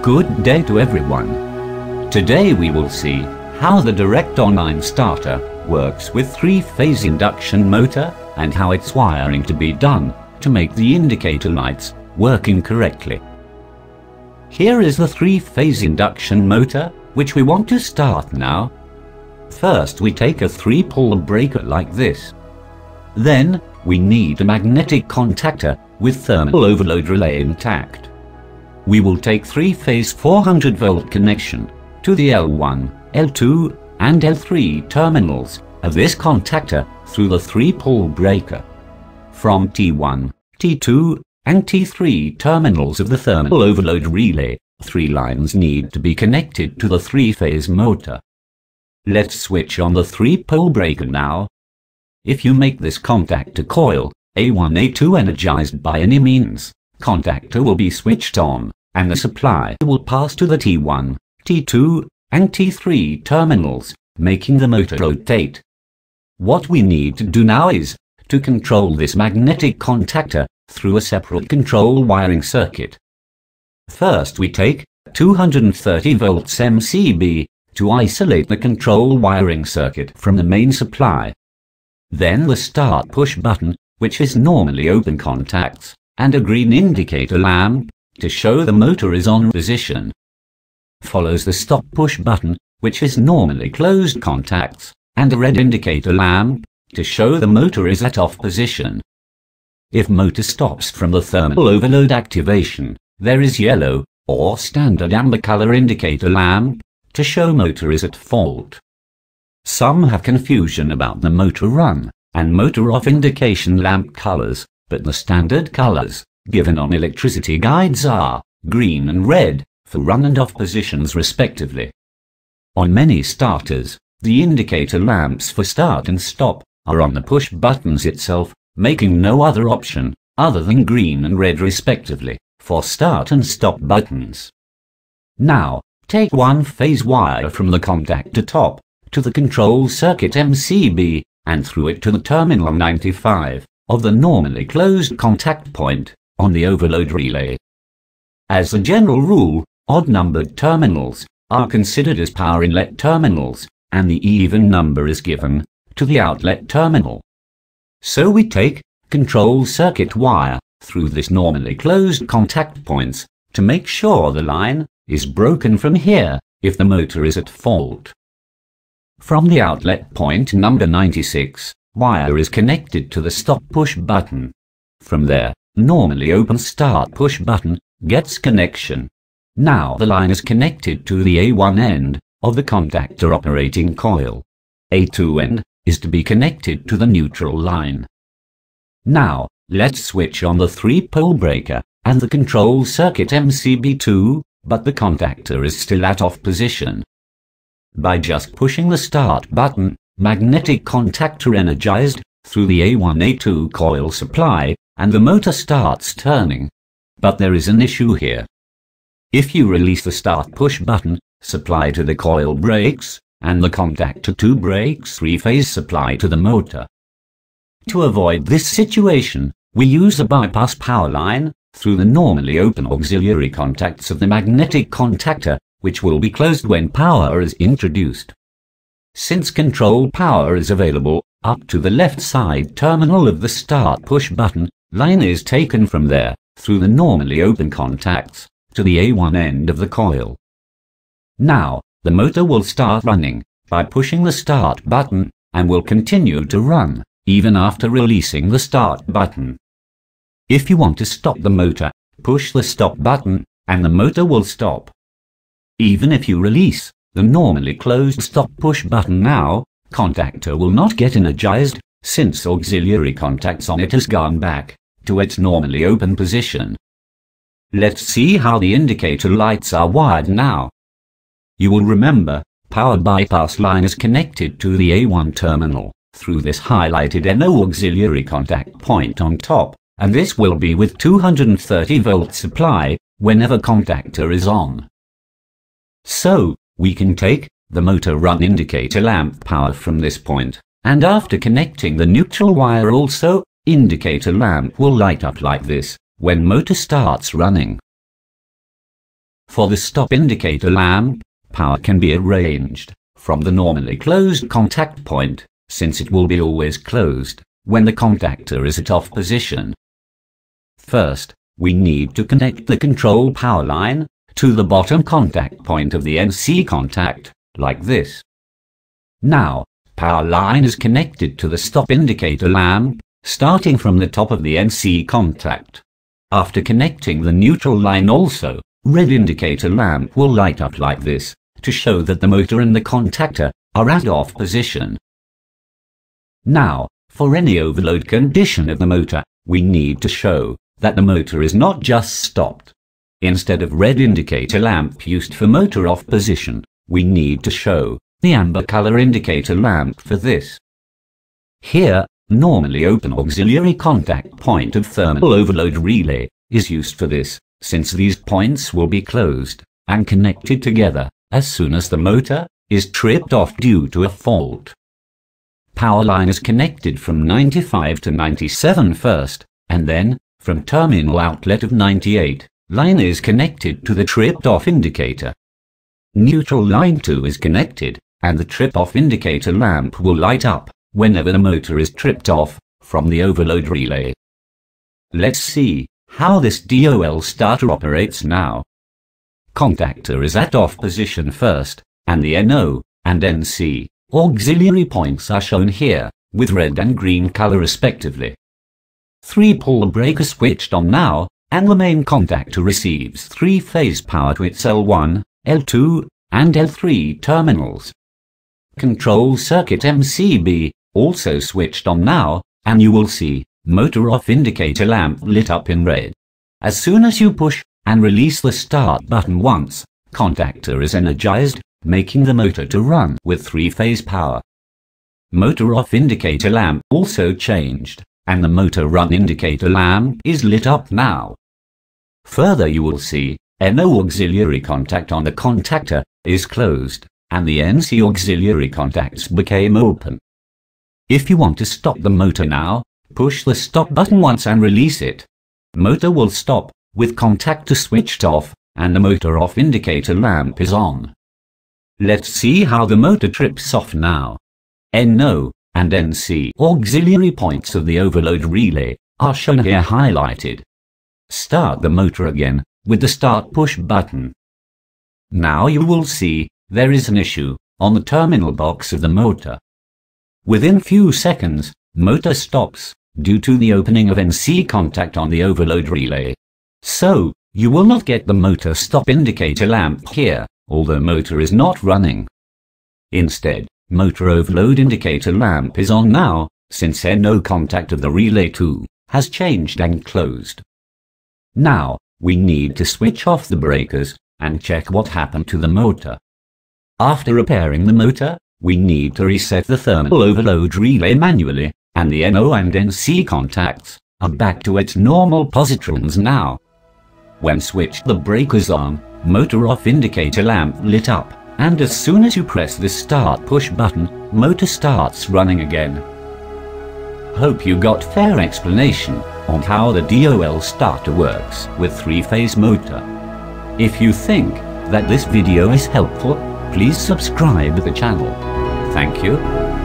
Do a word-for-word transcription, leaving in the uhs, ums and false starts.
Good day to everyone. Today we will see how the direct online starter works with three-phase induction motor and how its wiring to be done to make the indicator lights working correctly. Here is the three-phase induction motor which we want to start now. First we take a three-pole breaker like this. Then we need a magnetic contactor with thermal overload relay intact. We will take three-phase four hundred volt connection to the L one, L two and L three terminals of this contactor through the three-pole breaker. From T one, T two and T three terminals of the thermal overload relay, three lines need to be connected to the three-phase motor. Let's switch on the three-pole breaker now. If you make this contactor coil A one A two energized by any means, contactor will be switched on, and the supply will pass to the T one, T two, and T three terminals, making the motor rotate. What we need to do now is to control this magnetic contactor through a separate control wiring circuit. First we take two hundred thirty volts M C B to isolate the control wiring circuit from the main supply. Then the start push button, which is normally open contacts, and a green indicator lamp to show the motor is on position. Follows the stop push button, which is normally closed contacts, and a red indicator lamp to show the motor is at off position. If motor stops from the thermal overload activation, there is yellow or standard amber color indicator lamp to show motor is at fault. Some have confusion about the motor run and motor off indication lamp colors, but the standard colors given on electricity guides are green and red for run and off positions respectively. On many starters, the indicator lamps for start and stop are on the push buttons itself, making no other option other than green and red respectively for start and stop buttons. Now, take one phase wire from the contactor top to the control circuit M C B and through it to the terminal ninety-five of the normally closed contact point on the overload relay. As a general rule, odd-numbered terminals are considered as power inlet terminals, and the even number is given to the outlet terminal. So we take control circuit wire through this normally closed contact points to make sure the line is broken from here if the motor is at fault. From the outlet point number ninety-six, wire is connected to the stop push button. From there, normally open start push button gets connection. Now the line is connected to the A one end of the contactor operating coil. A two end is to be connected to the neutral line. Now, let's switch on the three-pole breaker and the control circuit M C B two, but the contactor is still at off position. By just pushing the start button, magnetic contactor energized through the A one A two coil supply, and the motor starts turning. But there is an issue here. If you release the start push button, supply to the coil breaks, and the contactor two breaks three-phase supply to the motor. To avoid this situation, we use a bypass power line through the normally open auxiliary contacts of the magnetic contactor, which will be closed when power is introduced. Since control power is available up to the left side terminal of the start push button, line is taken from there through the normally open contacts to the A one end of the coil. Now, the motor will start running by pushing the start button and will continue to run even after releasing the start button. If you want to stop the motor, push the stop button and the motor will stop. Even if you release the normally closed stop push button now, contactor will not get energized since auxiliary contacts on it has gone back to its normally open position. Let's see how the indicator lights are wired now. You will remember, power bypass line is connected to the A one terminal through this highlighted N O auxiliary contact point on top, and this will be with two hundred thirty volt supply whenever contactor is on. So, we can take the motor run indicator lamp power from this point, and after connecting the neutral wire also, indicator lamp will light up like this when motor starts running. For the stop indicator lamp, power can be arranged from the normally closed contact point, since it will be always closed when the contactor is at off position. First, we need to connect the control power line to the bottom contact point of the N C contact, like this. Now, power line is connected to the stop indicator lamp, starting from the top of the N C contact. After connecting the neutral line also, red indicator lamp will light up like this, to show that the motor and the contactor are at off position. Now, for any overload condition of the motor, we need to show that the motor is not just stopped. Instead of red indicator lamp used for motor off position, we need to show the amber color indicator lamp for this. Here, normally open auxiliary contact point of thermal overload relay is used for this, since these points will be closed and connected together as soon as the motor is tripped off due to a fault. Power line is connected from ninety-five to ninety-seven first, and then, from terminal outlet of ninety-eight, line is connected to the tripped off indicator. Neutral line two is connected, and the trip off indicator lamp will light up whenever the motor is tripped off from the overload relay. Let's see how this D O L starter operates now. Contactor is at off position first, and the N O and N C auxiliary points are shown here, with red and green color respectively. Three pull breakers switched on now, and the main contactor receives three-phase power to its L one, L two, and L three terminals. Control circuit M C B also switched on now, and you will see motor off indicator lamp lit up in red. As soon as you push and release the start button once, contactor is energized, making the motor to run with three-phase power. Motor off indicator lamp also changed, and the motor run indicator lamp is lit up now. Further, you will see N O auxiliary contact on the contactor is closed, and the N C auxiliary contacts became open. If you want to stop the motor now, push the stop button once and release it. Motor will stop with contactor switched off, and the motor off indicator lamp is on. Let's see how the motor trips off now. N O and N C auxiliary points of the overload relay are shown here highlighted. Start the motor again with the start push button. Now you will see there is an issue on the terminal box of the motor. Within few seconds, motor stops due to the opening of N C contact on the overload relay. So, you will not get the motor stop indicator lamp here, although motor is not running. Instead, motor overload indicator lamp is on now, since N O contact of the relay two has changed and closed. Now, we need to switch off the breakers and check what happened to the motor. After repairing the motor, we need to reset the thermal overload relay manually, and the N O and N C contacts are back to its normal positrons now. When switched the breakers on, motor off indicator lamp lit up, and as soon as you press the start push button, motor starts running again. Hope you got fair explanation on how the D O L starter works with three-phase motor. If you think that this video is helpful, please subscribe to the channel. Thank you.